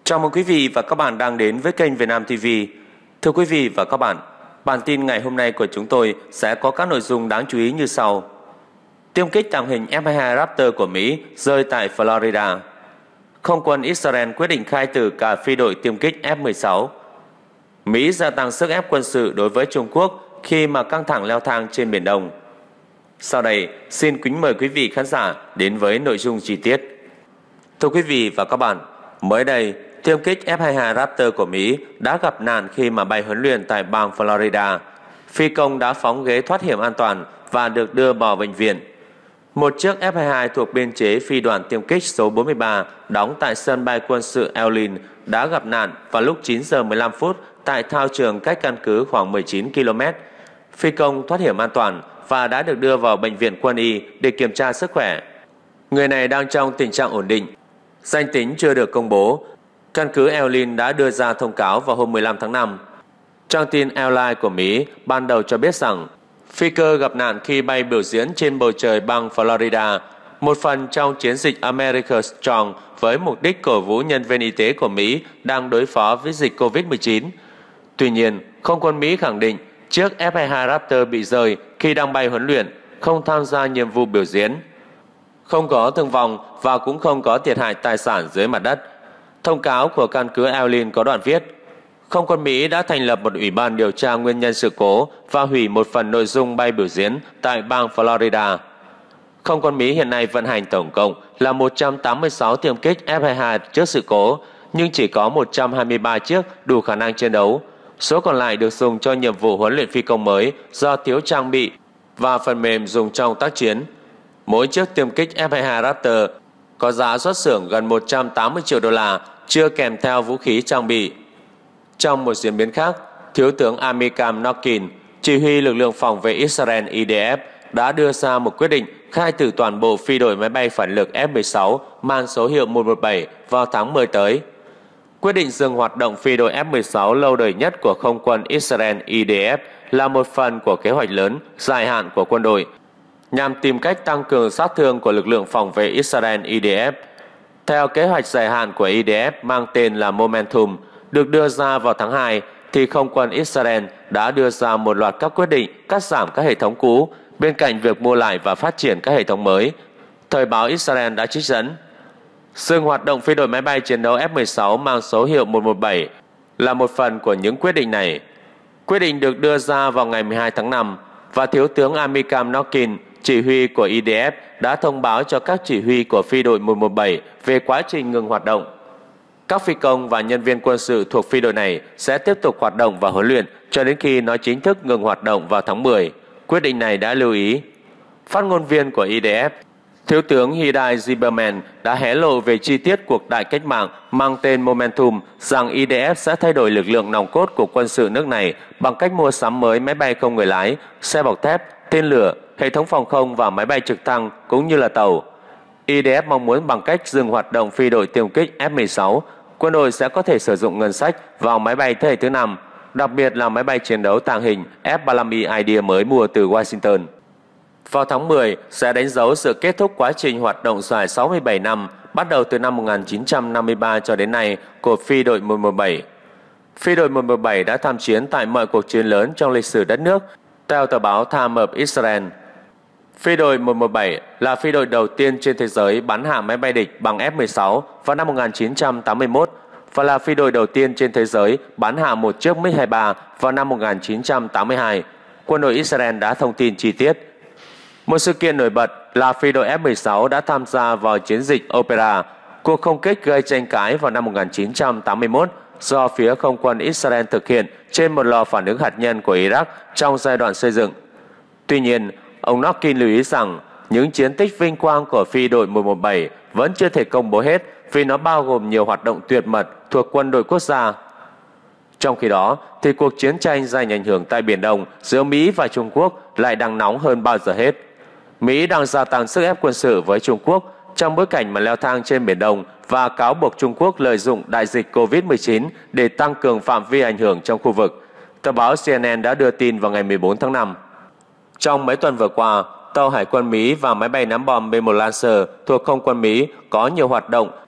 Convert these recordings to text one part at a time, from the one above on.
Chào mừng quý vị và các bạn đang đến với kênh Việt Nam TV. Thưa quý vị và các bạn, bản tin ngày hôm nay của chúng tôi sẽ có các nội dung đáng chú ý như sau. Tiêm kích tàng hình F-22 Raptor của Mỹ rơi tại Florida. Không quân Israel quyết định khai tử cả phi đội tiêm kích F-16. Mỹ gia tăng sức ép quân sự đối với Trung Quốc khi mà căng thẳng leo thang trên Biển Đông. Sau đây, xin kính mời quý vị khán giả đến với nội dung chi tiết. Thưa quý vị và các bạn, mới đây, tiêm kích F-22 Raptor của Mỹ đã gặp nạn khi mà bay huấn luyện tại bang Florida. Phi công đã phóng ghế thoát hiểm an toàn và được đưa vào bệnh viện. Một chiếc F-22 thuộc biên chế phi đoàn tiêm kích số 43 đóng tại sân bay quân sự Eglin đã gặp nạn vào lúc 9 giờ 15 phút tại thao trường cách căn cứ khoảng 19 km. Phi công thoát hiểm an toàn và đã được đưa vào bệnh viện quân y để kiểm tra sức khỏe. Người này đang trong tình trạng ổn định. Danh tính chưa được công bố. Căn cứ Eglin đã đưa ra thông cáo vào hôm 15 tháng 5. Trang tin Airline của Mỹ ban đầu cho biết rằng phi cơ gặp nạn khi bay biểu diễn trên bầu trời bang Florida, một phần trong chiến dịch America Strong với mục đích cổ vũ nhân viên y tế của Mỹ đang đối phó với dịch COVID-19. Tuy nhiên, không quân Mỹ khẳng định chiếc F-22 Raptor bị rơi khi đang bay huấn luyện, không tham gia nhiệm vụ biểu diễn. Không có thương vong và cũng không có thiệt hại tài sản dưới mặt đất. Thông cáo của căn cứ Eglin có đoạn viết: Không quân Mỹ đã thành lập một ủy ban điều tra nguyên nhân sự cố và hủy một phần nội dung bay biểu diễn tại bang Florida. Không quân Mỹ hiện nay vận hành tổng cộng là 186 tiêm kích F-22 trước sự cố, nhưng chỉ có 123 chiếc đủ khả năng chiến đấu. Số còn lại được dùng cho nhiệm vụ huấn luyện phi công mới do thiếu trang bị và phần mềm dùng trong tác chiến. Mỗi chiếc tiêm kích F-22 Raptor có giá xuất xưởng gần 180 triệu đô la, chưa kèm theo vũ khí trang bị. Trong một diễn biến khác, Thiếu tướng Amikam Nokin, chỉ huy lực lượng phòng vệ Israel IDF, đã đưa ra một quyết định khai tử toàn bộ phi đội máy bay phản lực F-16 mang số hiệu 117 vào tháng 10 tới. Quyết định dừng hoạt động phi đội F-16 lâu đời nhất của không quân Israel IDF là một phần của kế hoạch lớn dài hạn của quân đội, nhằm tìm cách tăng cường sát thương của lực lượng phòng vệ Israel IDF. Theo kế hoạch dài hạn của IDF mang tên là Momentum, được đưa ra vào tháng 2, thì không quân Israel đã đưa ra một loạt các quyết định cắt giảm các hệ thống cũ, bên cạnh việc mua lại và phát triển các hệ thống mới. Thời báo Israel đã trích dẫn: dừng hoạt động phi đội máy bay chiến đấu F-16 mang số hiệu 117 là một phần của những quyết định này. Quyết định được đưa ra vào ngày 12 tháng 5, và Thiếu tướng Amikam Nokin, chỉ huy của IDF, đã thông báo cho các chỉ huy của phi đội 117 về quá trình ngừng hoạt động. Các phi công và nhân viên quân sự thuộc phi đội này sẽ tiếp tục hoạt động và huấn luyện cho đến khi nó chính thức ngừng hoạt động vào tháng 10. Quyết định này đã lưu ý. Phát ngôn viên của IDF, Thiếu tướng Hidai Zimmerman, đã hé lộ về chi tiết cuộc đại cách mạng mang tên Momentum rằng IDF sẽ thay đổi lực lượng nòng cốt của quân sự nước này bằng cách mua sắm mới máy bay không người lái, xe bọc thép, tên lửa, hệ thống phòng không và máy bay trực thăng cũng như là tàu. IDF mong muốn bằng cách dừng hoạt động phi đội tiêm kích F-16, quân đội sẽ có thể sử dụng ngân sách vào máy bay thế hệ thứ 5, đặc biệt là máy bay chiến đấu tàng hình F-35E Idea mới mua từ Washington. Vào tháng 10 sẽ đánh dấu sự kết thúc quá trình hoạt động dài 67 năm, bắt đầu từ năm 1953 cho đến nay của phi đội 117. Phi đội 117 đã tham chiến tại mọi cuộc chiến lớn trong lịch sử đất nước, theo tờ báo Times of Israel. Phi đội 117 là phi đội đầu tiên trên thế giới bắn hạ máy bay địch bằng F-16 vào năm 1981 và là phi đội đầu tiên trên thế giới bắn hạ một chiếc MiG-23 vào năm 1982. Quân đội Israel đã thông tin chi tiết. Một sự kiện nổi bật là phi đội F-16 đã tham gia vào chiến dịch Opera, cuộc không kích gây tranh cãi vào năm 1981 do phía không quân Israel thực hiện trên một lò phản ứng hạt nhân của Iraq trong giai đoạn xây dựng. Tuy nhiên, ông Nokin lưu ý rằng những chiến tích vinh quang của phi đội 117 vẫn chưa thể công bố hết vì nó bao gồm nhiều hoạt động tuyệt mật thuộc quân đội quốc gia. Trong khi đó, thì cuộc chiến tranh giành ảnh hưởng tại Biển Đông giữa Mỹ và Trung Quốc lại đang nóng hơn bao giờ hết. Mỹ đang gia tăng sức ép quân sự với Trung Quốc trong bối cảnh mà leo thang trên Biển Đông và cáo buộc Trung Quốc lợi dụng đại dịch COVID-19 để tăng cường phạm vi ảnh hưởng trong khu vực. Tờ báo CNN đã đưa tin vào ngày 14 tháng 5. Trong mấy tuần vừa qua, tàu Hải quân Mỹ và máy bay ném bom B-1 Lancer thuộc không quân Mỹ có nhiều hoạt động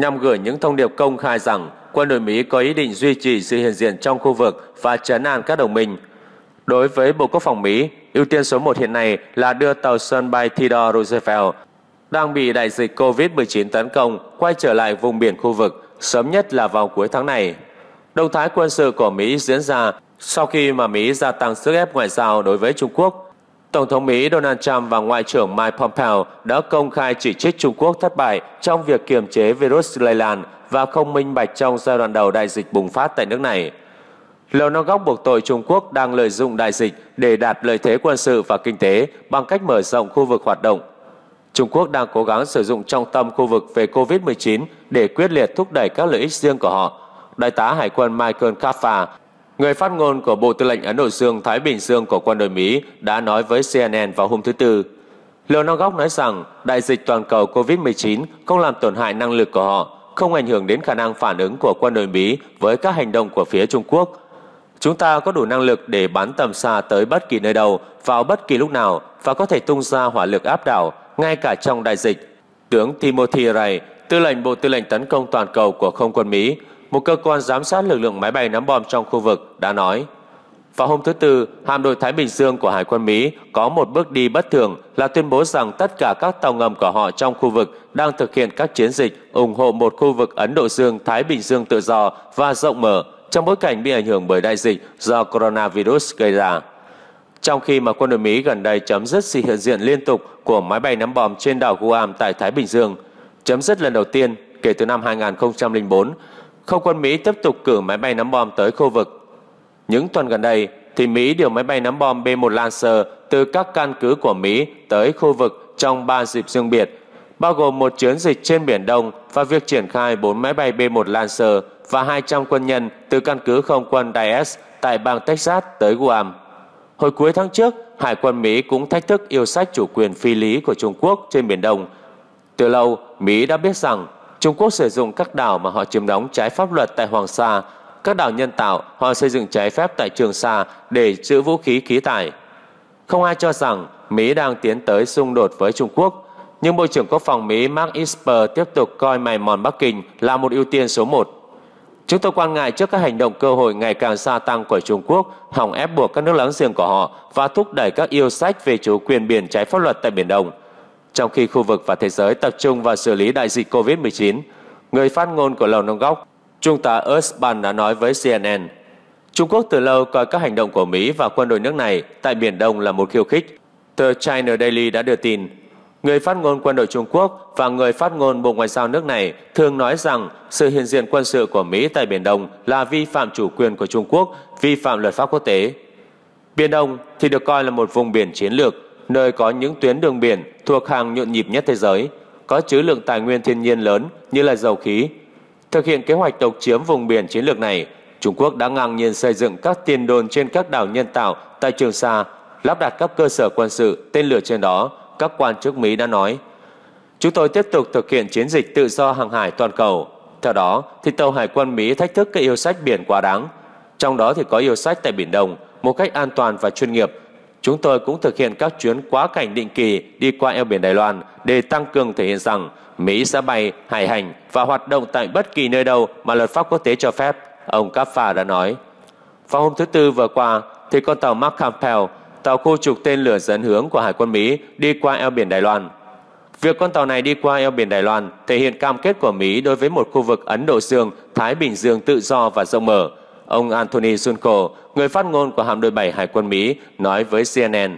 nhằm gửi những thông điệp công khai rằng quân đội Mỹ có ý định duy trì sự hiện diện trong khu vực và trấn an các đồng minh. Đối với Bộ Quốc phòng Mỹ, ưu tiên số 1 hiện nay là đưa tàu sân bay Theodore Roosevelt đang bị đại dịch COVID-19 tấn công quay trở lại vùng biển khu vực, sớm nhất là vào cuối tháng này. Động thái quân sự của Mỹ diễn ra sau khi mà Mỹ gia tăng sức ép ngoại giao đối với Trung Quốc. Tổng thống Mỹ Donald Trump và Ngoại trưởng Mike Pompeo đã công khai chỉ trích Trung Quốc thất bại trong việc kiềm chế virus lây lan và không minh bạch trong giai đoạn đầu đại dịch bùng phát tại nước này. Lầu Năm Góc buộc tội Trung Quốc đang lợi dụng đại dịch để đạt lợi thế quân sự và kinh tế bằng cách mở rộng khu vực hoạt động. Trung Quốc đang cố gắng sử dụng trọng tâm khu vực về COVID-19 để quyết liệt thúc đẩy các lợi ích riêng của họ. Đại tá Hải quân Michael Kaffa, người phát ngôn của Bộ Tư lệnh Ấn Độ Dương-Thái Bình Dương của quân đội Mỹ, đã nói với CNN vào hôm thứ Tư. Lầu Năm Góc nói rằng đại dịch toàn cầu COVID-19 không làm tổn hại năng lực của họ, không ảnh hưởng đến khả năng phản ứng của quân đội Mỹ với các hành động của phía Trung Quốc. Chúng ta có đủ năng lực để bắn tầm xa tới bất kỳ nơi đâu, vào bất kỳ lúc nào và có thể tung ra hỏa lực áp đảo, ngay cả trong đại dịch. Tướng Timothy Ray, tư lệnh Bộ Tư lệnh Tấn công Toàn cầu của Không quân Mỹ, một cơ quan giám sát lực lượng máy bay ném bom trong khu vực, đã nói. Vào hôm thứ Tư, hạm đội Thái Bình Dương của Hải quân Mỹ có một bước đi bất thường là tuyên bố rằng tất cả các tàu ngầm của họ trong khu vực đang thực hiện các chiến dịch ủng hộ một khu vực Ấn Độ Dương-Thái Bình Dương tự do và rộng mở trong bối cảnh bị ảnh hưởng bởi đại dịch do coronavirus gây ra. Trong khi mà quân đội Mỹ gần đây chấm dứt sự hiện diện liên tục của máy bay ném bom trên đảo Guam tại Thái Bình Dương, chấm dứt lần đầu tiên kể từ năm 2004, Không quân Mỹ tiếp tục cử máy bay ném bom tới khu vực. Những tuần gần đây thì Mỹ điều máy bay ném bom B-1 Lancer từ các căn cứ của Mỹ tới khu vực trong 3 dịp riêng biệt, bao gồm một chiến dịch trên Biển Đông và việc triển khai 4 máy bay B-1 Lancer và 200 quân nhân từ căn cứ không quân Dallas tại bang Texas tới Guam. Hồi cuối tháng trước, Hải quân Mỹ cũng thách thức yêu sách chủ quyền phi lý của Trung Quốc trên Biển Đông. Từ lâu, Mỹ đã biết rằng Trung Quốc sử dụng các đảo mà họ chiếm đóng trái pháp luật tại Hoàng Sa, các đảo nhân tạo họ xây dựng trái phép tại Trường Sa để trữ vũ khí khí tài. Không ai cho rằng Mỹ đang tiến tới xung đột với Trung Quốc, nhưng Bộ trưởng Quốc phòng Mỹ Mark Esper tiếp tục coi mày mòn Bắc Kinh là một ưu tiên số 1. Chúng tôi quan ngại trước các hành động cơ hội ngày càng gia tăng của Trung Quốc hòng ép buộc các nước láng giềng của họ và thúc đẩy các yêu sách về chủ quyền biển trái pháp luật tại Biển Đông. Trong khi khu vực và thế giới tập trung vào xử lý đại dịch COVID-19, người phát ngôn của Lầu Năm Góc, Trung tá Earthban đã nói với CNN, Trung Quốc từ lâu coi các hành động của Mỹ và quân đội nước này tại Biển Đông là một khiêu khích. Tờ China Daily đã đưa tin, người phát ngôn quân đội Trung Quốc và người phát ngôn Bộ Ngoại giao nước này thường nói rằng sự hiện diện quân sự của Mỹ tại Biển Đông là vi phạm chủ quyền của Trung Quốc, vi phạm luật pháp quốc tế. Biển Đông thì được coi là một vùng biển chiến lược, nơi có những tuyến đường biển thuộc hàng nhộn nhịp nhất thế giới, có trữ lượng tài nguyên thiên nhiên lớn như là dầu khí. Thực hiện kế hoạch độc chiếm vùng biển chiến lược này, Trung Quốc đã ngang nhiên xây dựng các tiền đồn trên các đảo nhân tạo tại Trường Sa, lắp đặt các cơ sở quân sự, tên lửa trên đó. Các quan chức Mỹ đã nói, chúng tôi tiếp tục thực hiện chiến dịch tự do hàng hải toàn cầu. Theo đó, thì tàu hải quân Mỹ thách thức các yêu sách biển quá đáng. Trong đó thì có yêu sách tại Biển Đông một cách an toàn và chuyên nghiệp. Chúng tôi cũng thực hiện các chuyến quá cảnh định kỳ đi qua eo biển Đài Loan để tăng cường thể hiện rằng Mỹ sẽ bay, hải hành và hoạt động tại bất kỳ nơi đâu mà luật pháp quốc tế cho phép, ông Kaffa đã nói. Vào hôm thứ Tư vừa qua, thì con tàu Mark Campbell, tàu khu trục tên lửa dẫn hướng của Hải quân Mỹ, đi qua eo biển Đài Loan. Việc con tàu này đi qua eo biển Đài Loan thể hiện cam kết của Mỹ đối với một khu vực Ấn Độ Dương, Thái Bình Dương tự do và rộng mở. Ông Anthony Shunko, người phát ngôn của hạm đội 7 Hải quân Mỹ, nói với CNN.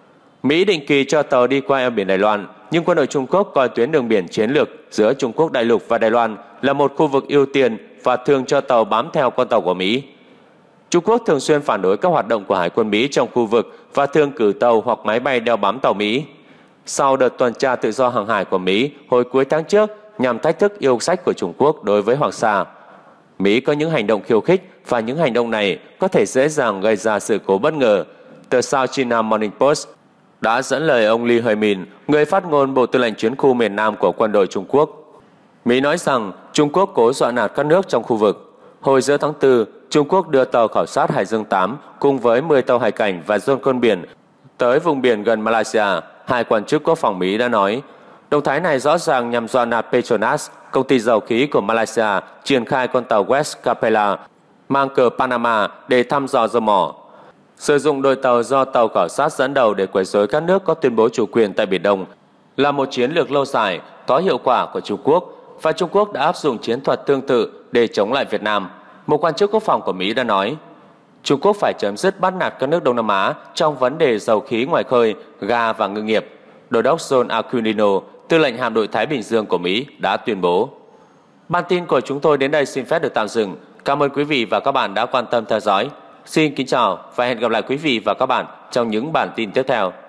Mỹ định kỳ cho tàu đi qua eo biển Đài Loan, nhưng quân đội Trung Quốc coi tuyến đường biển chiến lược giữa Trung Quốc đại lục và Đài Loan là một khu vực ưu tiên và thường cho tàu bám theo con tàu của Mỹ. Trung Quốc thường xuyên phản đối các hoạt động của Hải quân Mỹ trong khu vực và thường cử tàu hoặc máy bay đeo bám tàu Mỹ. Sau đợt tuần tra tự do hàng hải của Mỹ hồi cuối tháng trước nhằm thách thức yêu sách của Trung Quốc đối với Hoàng Sa, Mỹ có những hành động khiêu khích và những hành động này có thể dễ dàng gây ra sự cố bất ngờ. Tờ South China Morning Post đã dẫn lời ông Lee Hơi-min, người phát ngôn Bộ Tư lệnh Chiến khu miền Nam của quân đội Trung Quốc. Mỹ nói rằng Trung Quốc cố dọa nạt các nước trong khu vực. Hồi giữa tháng 4, Trung Quốc đưa tàu khảo sát Hải Dương 8 cùng với 10 tàu hải cảnh và drone con biển tới vùng biển gần Malaysia. Hai quan chức quốc phòng Mỹ đã nói, Động thái này rõ ràng nhằm dọa nạt Petronas, công ty dầu khí của Malaysia, triển khai con tàu West Capella mang cờ Panama để thăm dò dầu mỏ. Sử dụng đôi tàu do tàu khảo sát dẫn đầu để quấy rối các nước có tuyên bố chủ quyền tại Biển Đông là một chiến lược lâu dài, có hiệu quả của Trung Quốc, và Trung Quốc đã áp dụng chiến thuật tương tự để chống lại Việt Nam. Một quan chức quốc phòng của Mỹ đã nói, Trung Quốc phải chấm dứt bắt nạt các nước Đông Nam Á trong vấn đề dầu khí ngoài khơi, ga và ngư nghiệp. Đô đốc John Aquilino, tư lệnh hạm đội Thái Bình Dương của Mỹ, đã tuyên bố. Bản tin của chúng tôi đến đây xin phép được tạm dừng. Cảm ơn quý vị và các bạn đã quan tâm theo dõi. Xin kính chào và hẹn gặp lại quý vị và các bạn trong những bản tin tiếp theo.